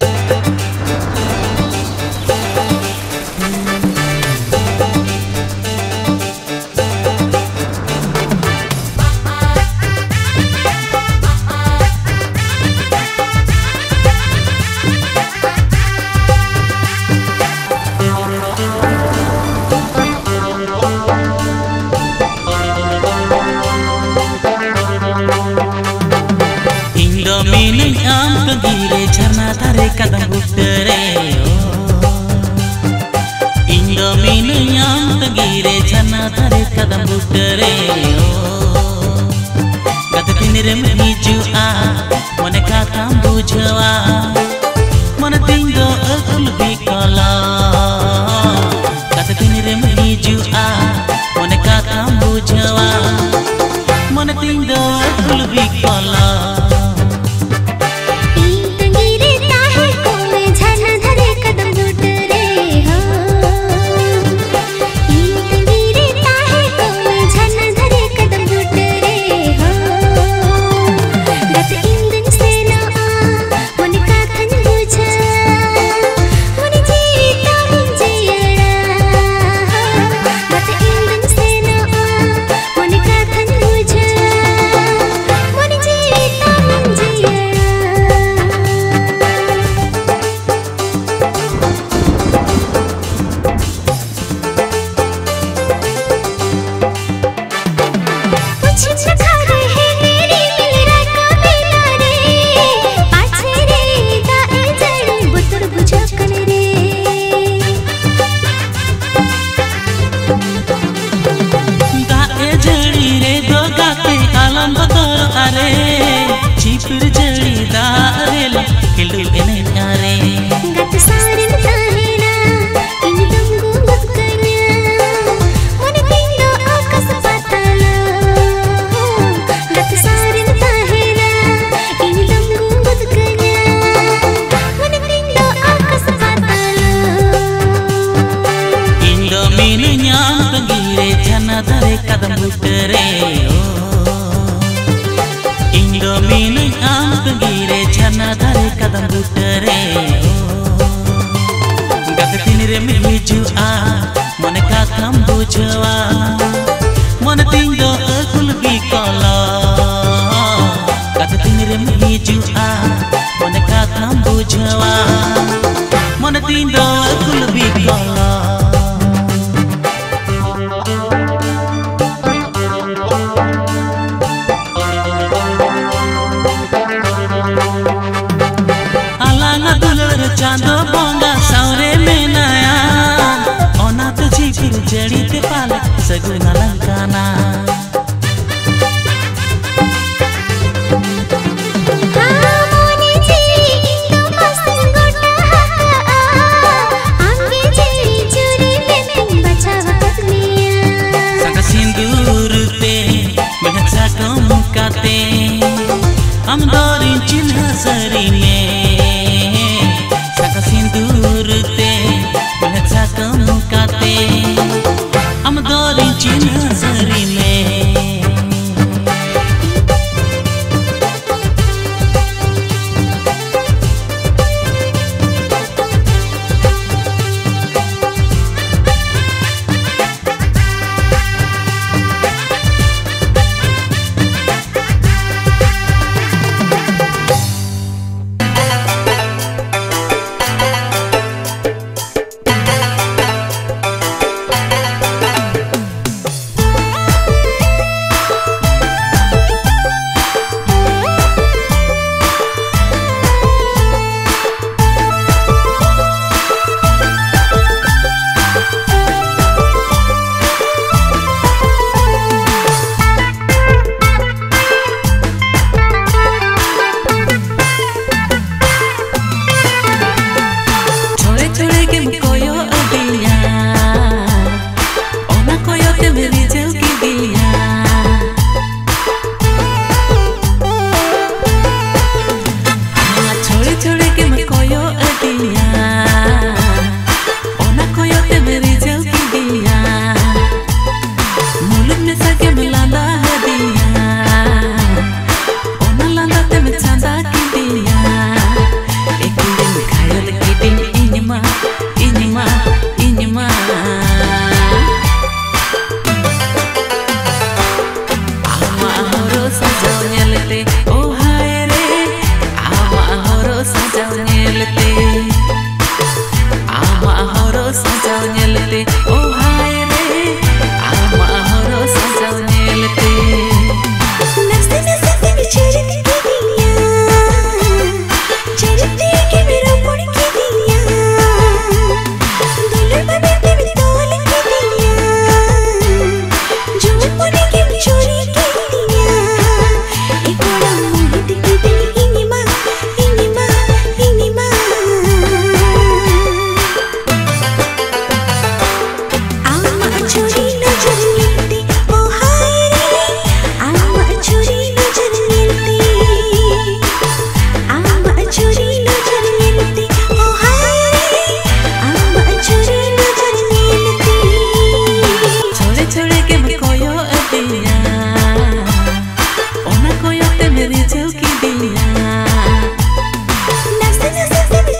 Gire झरना तारे कदम बुटरे Indomineyam gire झरना तारे कदम बुटरे Kata tinire menijua Mone kata bujua Mone tinggo aku lebih kala Kata tinire menijua Mone kata bujua Mone tinggo aku lebih kala Cipir jari darela kilu ene nyare gat sarin tahina ini tunggu bukannya mone tindo akas patala gat sarin tahina ini tunggu bukannya mone tindo akas patala Indomineyam gire झरना तारे कदम बुटरे Indomineyam gire झरना तारे कदम बुटरे Gata tinire menijua Mone kata bujua Mone tinggo aku lebih kala Gata tinire menijua Mone kata bujua Mone tinggo aku lebih kala Chando बोंगा सावरे में नया ओना तो झिझिर जड़ी ते पाले सगुना लंकाना सका सिंदूर पे महचा कम काते हम दोरी चिन्ह सरी में सिंदूर ते महचा कम काते हम दोरी चिन्ह सरी में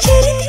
cerita